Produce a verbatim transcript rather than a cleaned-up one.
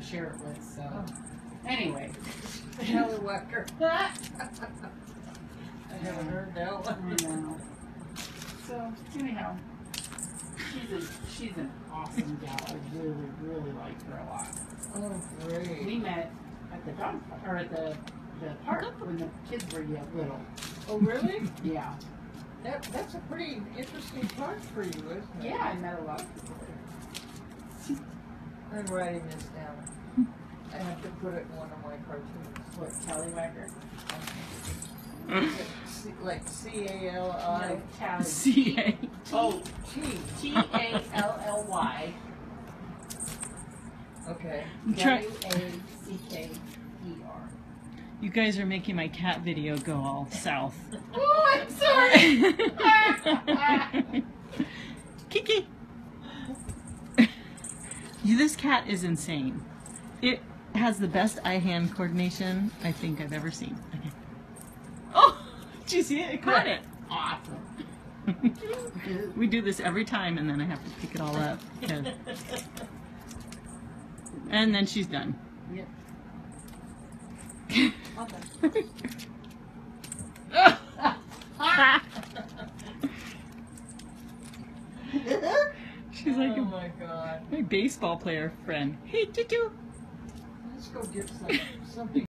to share it with. So anyway, Tallywacker. I haven't heard that one. I know. So anyhow, she's a she's an awesome gal. I really really like her a lot. Oh, great. We met at the dog or at the the park when the kids were yet little. Oh, really? Yeah. That, that's a pretty interesting park for you, isn't it? Yeah, I met a lot of people there. I'm writing this down. I have to put it in one of my cartoons. What, Tallywacker? C- like C A L I. No, Tally. C A. Oh, T. T A L L Y. Okay. Try- W A C K E R. You guys are making my cat video go all south. Oh, I'm sorry. Kiki! This cat is insane. It has the best eye-hand coordination I think I've ever seen. Okay. Oh! Did you see it? It caught it. Awesome. We do this every time and then I have to pick it all up. Yeah. And then she's done. Yep. She's like Oh a, my God. my baseball player friend. Hey, Tutu! Let's go get some something.